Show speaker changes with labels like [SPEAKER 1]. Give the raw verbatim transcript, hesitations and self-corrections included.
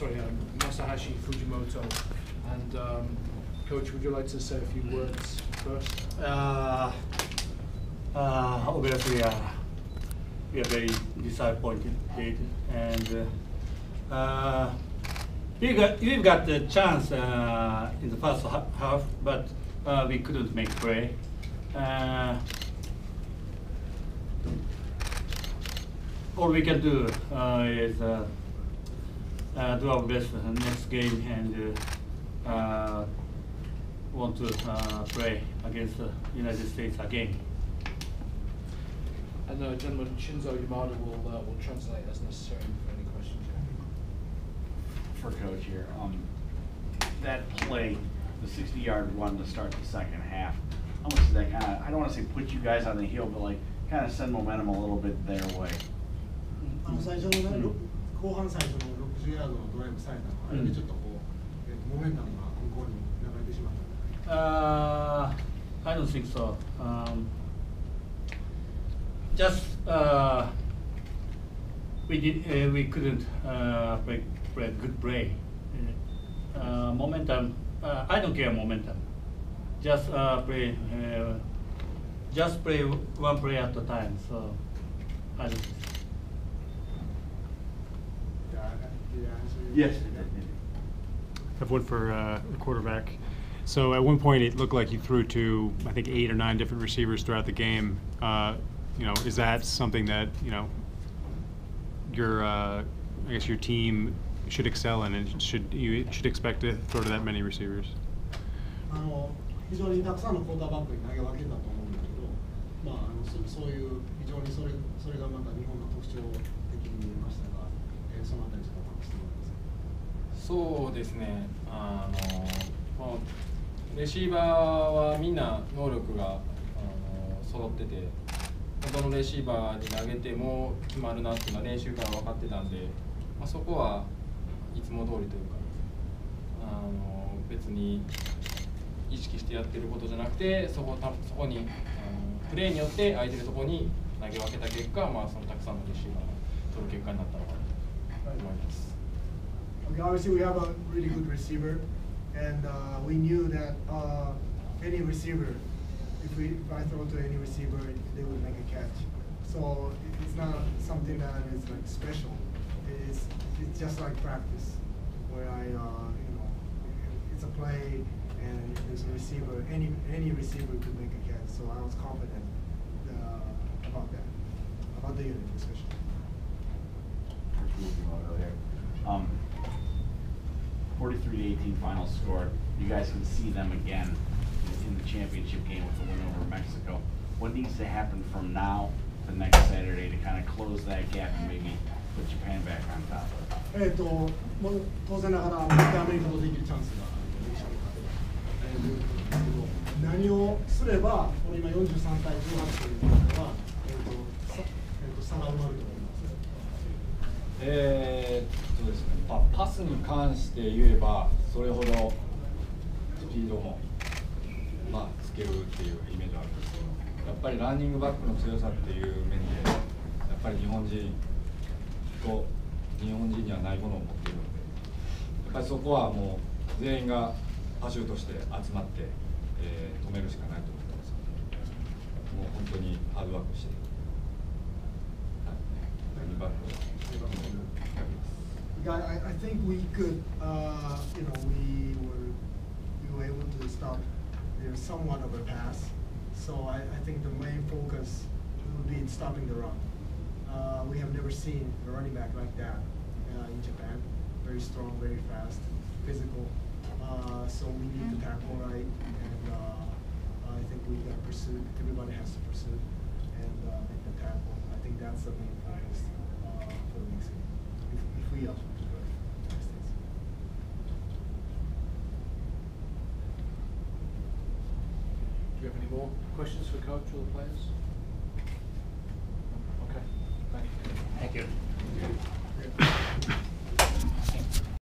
[SPEAKER 1] sorry, um, Masahashi Fujimoto. And um, Coach, would you like to say a few words first?
[SPEAKER 2] Uh, uh, obviously, uh, we are very disappointed, and uh, uh, we got we've got the chance uh, in the first ha half, but uh, we couldn't make play. Uh, all we can do uh, is uh, uh, do our best in the next game and uh, uh, want to uh, play against the United States again.
[SPEAKER 1] And uh, gentleman, Shinzo Yamada will uh, will translate as necessary for any questions.
[SPEAKER 3] For Coach here, um, that play, the sixty-yard run to start the second half, how much does that kind of, I don't want to say put you guys on the heel, but like kind of send momentum a little bit their way?
[SPEAKER 4] あの最初のね、後半最初のろくじゅうヤードのドライブされたの、あれでちょっとこう、えっとモメンタムが向こうに流れてしまった。
[SPEAKER 2] Uh, I don't think so. Um, just uh, we did uh, we couldn't uh, play, play good play. Uh, momentum. Uh, I don't care momentum. Just uh, play. Uh, just play one play at a time. So I don't.
[SPEAKER 3] Yes.
[SPEAKER 5] I have one for uh, the quarterback. So at one point it looked like you threw to, I think, eight or nine different receivers throughout the game. Uh, you know, is that something that, you know, your, uh, I guess your team should excel in, and should you should expect to throw to that many receivers?
[SPEAKER 4] あの非常にたくさんのクォーターバックに投げ分けたと思うんだけど、まああのそそういう非常にそれそれがまた日本の特徴的に見えましたが、えー、そのあたりちょっと話してもらえますか。
[SPEAKER 6] そうですね。あの、まあ、レシーバーはみんな能力があの揃ってて、どのレシーバーに投げても決まるなっていうのは練習から分かってたんで、まあ、そこはいつも通りというか、あの別に意識してやってることじゃなくて、そこたそこにあのプレーによって空いてるところに投げ分けた結果、まあ、そのたくさんのレシーバーが取る結果になったのかなと思います。
[SPEAKER 4] Okay, obviously we have a really good receiver, and uh, we knew that uh, any receiver, if we if I throw to any receiver, they would make a catch. So it's not something that is like special. It's it's just like practice, where I uh, you know it's a play and there's a receiver. Any any receiver could make a catch. So I was confident uh, about that, about the unit especially.
[SPEAKER 3] Um, forty-three to eighteen final score. You guys can see them again in the championship game with the win over Mexico. What needs to happen from now to next Saturday to kind of close that gap and maybe put Japan back on top?
[SPEAKER 4] えっと、もう当然ながらアメリカとできるチャンスが何をすれば、これ今よんじゅうさんたいじゅうはちということは、えっと、さえっと、差が埋まると思います。
[SPEAKER 7] えー、そうですね、まあ、パスに関して言えばそれほどスピードも、まあ、つけるっていうイメージはあるんですけど、やっぱりランニングバックの強さっていう面でやっぱり日本人と日本人にはないものを持っているので、やっぱりそこはもう全員がパシュートして集まって、えー、止めるしかないと思ってますので、もう本当にハードワークして、はい、ランニングバックを
[SPEAKER 4] Yeah, I, I think we could, uh, you know, we were we were able to stop their somewhat of a pass. So I, I think the main focus would be in stopping the run. Uh, we have never seen a running back like that uh, in Japan. Very strong, very fast, physical. Uh, so we need to tackle right, and uh, I think we got to pursue. Everybody has to pursue and uh, make the tackle. I think that's the main focus uh, for the next game. If, if we are.
[SPEAKER 1] Do you have any more questions for Coach or the players? Okay, thank you.
[SPEAKER 2] Thank you.